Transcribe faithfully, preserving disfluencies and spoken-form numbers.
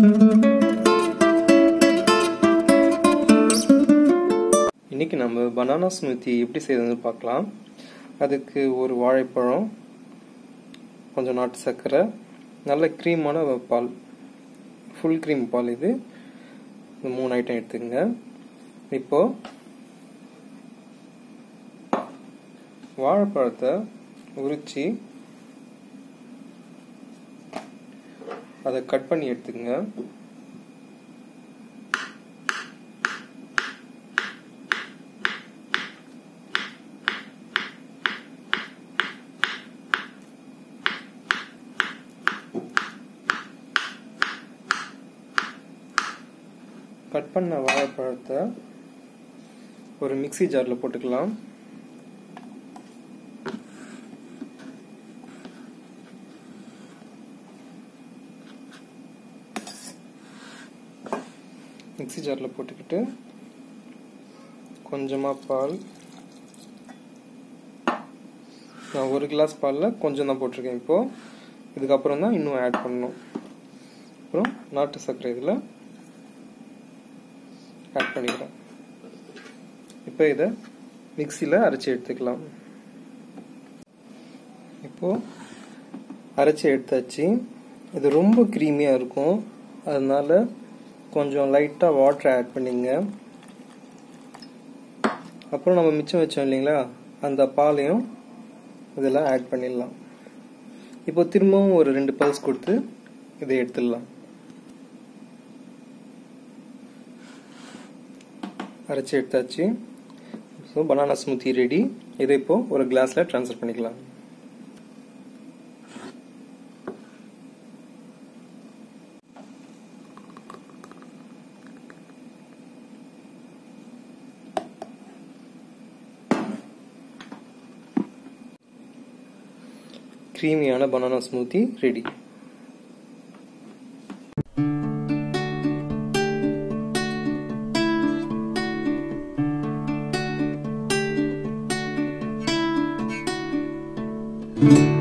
இன்னைக்கு நம்ம banana smoothie எப்படி செய்யறதுன்னு பார்க்கலாம். அதுக்கு ஒரு வாழைப்பழம், கொஞ்சம் நாட்டு சர்க்கரை, நல்ல க்ரீமான பால், ஃபுல் க்ரீம் பால், இது இந்த மூணு ஐட்டம் எடுத்துக்கங்க. இப்போ வாழைப்பழத்தை உரிச்சு அதை கட் பண்ணி எடுத்துக்கங்க. கட் பண்ண வாழைப்பழத்தை ஒரு மிக்ஸி ஜார்ல போட்டுக்கலாம். மிக்ஸி ஜார்ல போட்டுக்கிட்டு கொஞ்சமா பால், நான் ஒரு கிளாஸ் பாலில் கொஞ்சம் தான் போட்டிருக்கேன். இப்போ இதுக்கப்புறம் தான் இன்னும் ஆட் பண்ணணும். அப்புறம் நாட்டு சர்க்கரை இதில் ஆட் பண்ணிக்கிறேன். இப்போ இதை மிக்ஸியில் அரைச்சி எடுத்துக்கலாம். இப்போ அரைச்சி எடுத்தாச்சு. இது ரொம்ப க்ரீமியாக இருக்கும், அதனால கொஞ்சம் லைட்டாக வாட்டர் ஆட் பண்ணிங்க. அப்புறம் நம்ம மிச்சம் வச்சோம் இல்லைங்களா, அந்த பாலையும் இதில் ஆட் பண்ணிடலாம். இப்போ திரும்பவும் ஒரு ரெண்டு பல்ஸ் கொடுத்து இதை எடுத்துடலாம். அரைச்சி எடுத்தாச்சு. So banana smoothie ready. இதை இப்போ ஒரு கிளாஸில் ட்ரான்ஸ்ஃபர் பண்ணிக்கலாம். க்ரீமியான பனானா ஸ்மூத்தி ரெடி. Mm-hmm.